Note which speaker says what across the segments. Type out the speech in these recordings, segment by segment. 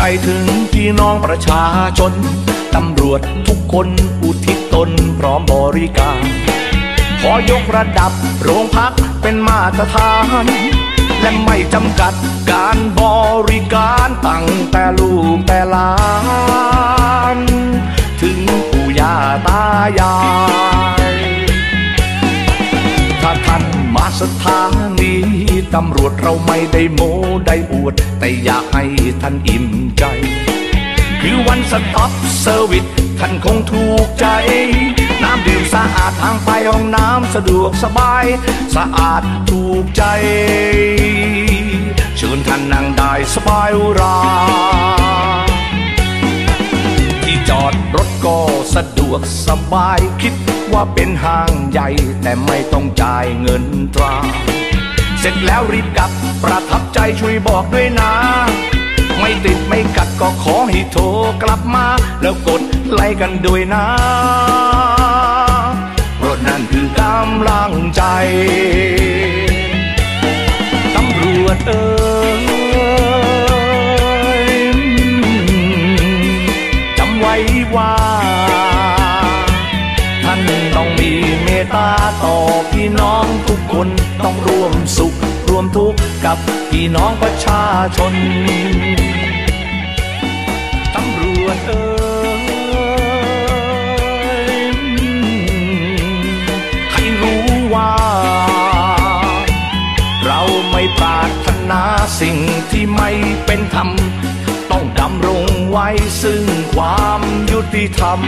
Speaker 1: ถึงพี่น้องประชาชนตำรวจทุกคนอุทิศตนพร้อมบริการขอยกระดับโรงพักเป็นมาตรฐานและไม่จำกัดการบริการตั้งแต่ลูกแต่หลานถึงปู่ย่าตายายถ้าท่านมาสถานีตำรวจเราไม่ได้โม้ได้อวดแต่อยากให้ท่านอิ่มใจคือวันสต็อปเซอร์วิสท่านคงถูกใจน้ำดื่มสะอาดทางไปห้องน้ำสะดวกสบายสะอาดถูกใจเชิญท่านนั่งได้สบายอุราที่จอดรถก็สะดวกสบายคิดว่าเป็นห้างใหญ่แต่ไม่ต้องจ่ายเงินตราเสร็จแล้วรีบกลับประทับใจช่วยบอกด้วยนะไม่ติดไม่กัดก็ขอให้โทรกลับมาแล้วกดไลค์กันด้วยนะเพราะนั่นคือกำลังใจตำรวจจำไว้ว่าท่านต้องมีเมตตาต่อพี่น้องทุกคนต้องร่วมสุขร่วมทุกข์กับพี่น้องประชาชนตำรวจให้รู้ว่าเราไม่ปรารถนาสิ่งที่ไม่เป็นธรรมต้องดำรงไว้ซึ่งความยุติธรรม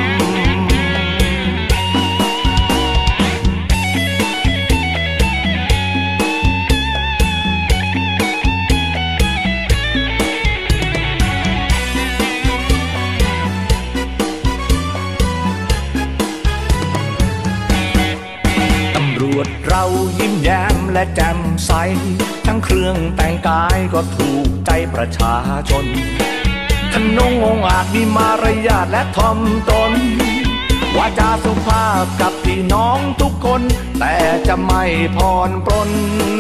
Speaker 1: เรายิ้มแย้มและแจ่มใสทั้งเครื่องแต่งกายก็ถูกใจประชาชนท่านนงองอาจมีมารยาทและถ่อมตนวาจาสุภาพกับพี่น้องทุกคนแต่จะไม่ผ่อนปรน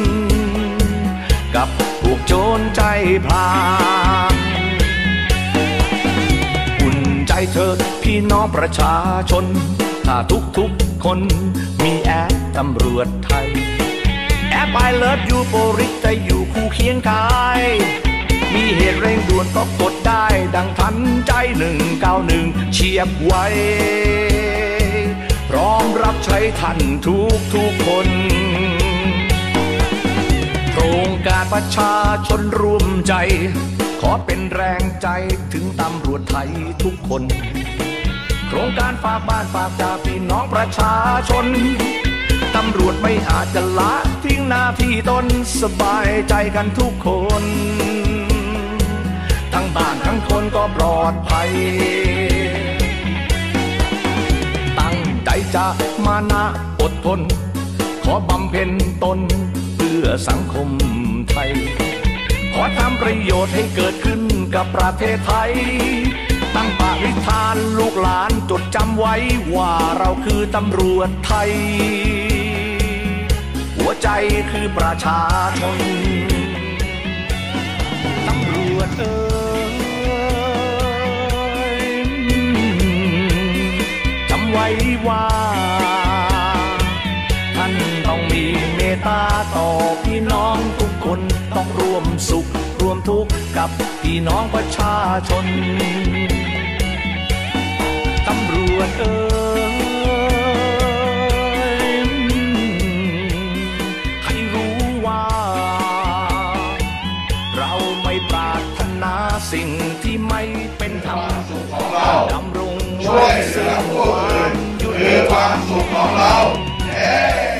Speaker 1: กับพวกโจรใจพลางอุ่นใจเถิดพี่น้องประชาชนถ้าทุกคนมีแอปตำรวจไทยแอป I Love You โปริสจะอยู่คู่เคียงกายมีเหตุเร่งด่วนก็กดได้ดังทันใจ191เฉียบไวพร้อมรับใช้ท่านทุกคนโครงการประชาชนร่วมใจขอเป็นแรงใจถึงตำรวจไทยทุกคนโครงการฝากบ้านฝากจากพี่น้องประชาชนตำรวจไม่อาจจะละทิ้งหน้าที่ตนสบายใจกันทุกคนทั้งบ้านทั้งคนก็ปลอดภัยตั้งใจจะมานะอดทนขอบำเพ็ญตนเพื่อสังคมไทยขอทำประโยชน์ให้เกิดขึ้นกับประเทศไทยตั้งปณิธานลูกหลานจดจำไว้ว่าเราคือตำรวจไทยหัวใจคือประชาชนตำรวจจำไว้ว่าท่านต้องมีเมตตาต่อพี่น้องทุกคนต้องร่วมสุขร่วมทุกข์กับพี่น้องประชาชนตำรวจให้รู้ว่าเราไม่ปรารถนาสิ่งที่ไม่เป็นธรรมดำรงไว้ซึ่งความยุติธรรม
Speaker 2: ความสุขของเรา